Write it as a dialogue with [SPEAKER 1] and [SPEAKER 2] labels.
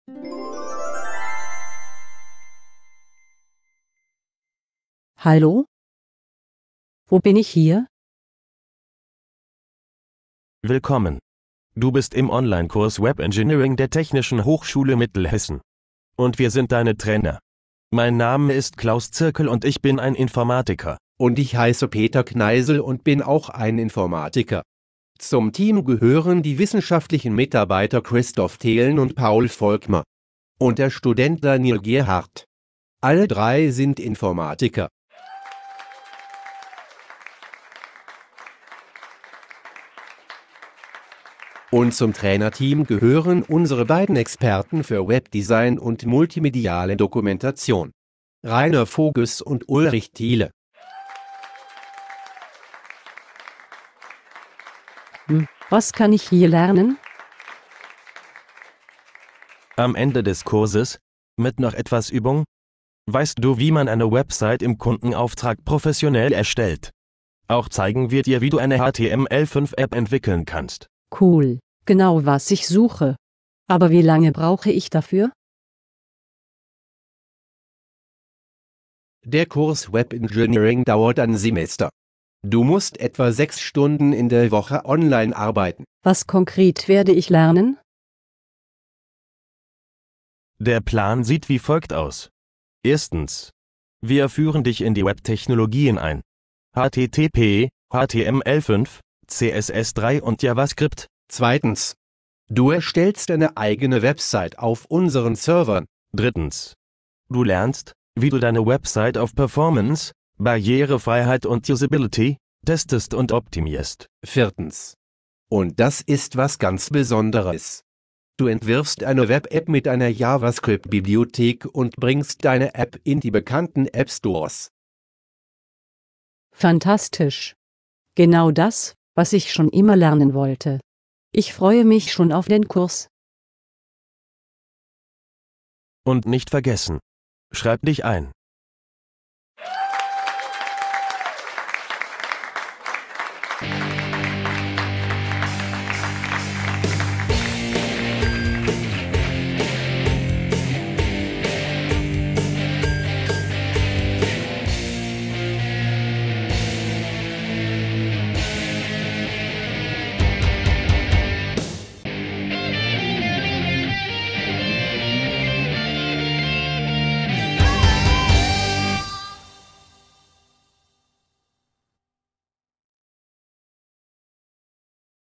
[SPEAKER 1] Hallo? Wo bin ich hier?
[SPEAKER 2] Willkommen. Du bist im Online-Kurs Web Engineering der Technischen Hochschule Mittelhessen. Und wir sind deine Trainer. Mein Name ist Klaus Zirkel und ich bin ein Informatiker.
[SPEAKER 3] Und ich heiße Peter Kneisel und bin auch ein Informatiker. Zum Team gehören die wissenschaftlichen Mitarbeiter Christoph Thelen und Paul Volkmar. Und der Student Daniel Gerhardt. Alle drei sind Informatiker. Und zum Trainerteam gehören unsere beiden Experten für Webdesign und multimediale Dokumentation. Rainer Voges und Ulrich Thiele.
[SPEAKER 1] Was kann ich hier lernen?
[SPEAKER 2] Am Ende des Kurses, mit noch etwas Übung, weißt du, wie man eine Website im Kundenauftrag professionell erstellt. Auch zeigen wir dir, wie du eine HTML5-App entwickeln kannst.
[SPEAKER 1] Cool, genau was ich suche. Aber wie lange brauche ich dafür?
[SPEAKER 3] Der Kurs Web Engineering dauert ein Semester. Du musst etwa 6 Stunden in der Woche online arbeiten.
[SPEAKER 1] Was konkret werde ich lernen?
[SPEAKER 2] Der Plan sieht wie folgt aus. Erstens. Wir führen dich in die Webtechnologien ein. HTTP, HTML5, CSS3 und JavaScript.
[SPEAKER 3] Zweitens. Du erstellst deine eigene Website auf unseren Servern.
[SPEAKER 2] Drittens. Du lernst, wie du deine Website auf Performance, Barrierefreiheit und Usability testest und optimierst.
[SPEAKER 3] Viertens. Und das ist was ganz Besonderes. Du entwirfst eine Web-App mit einer JavaScript-Bibliothek und bringst deine App in die bekannten App-Stores.
[SPEAKER 1] Fantastisch. Genau das, was ich schon immer lernen wollte. Ich freue mich schon auf den Kurs.
[SPEAKER 2] Und nicht vergessen. Schreib dich ein.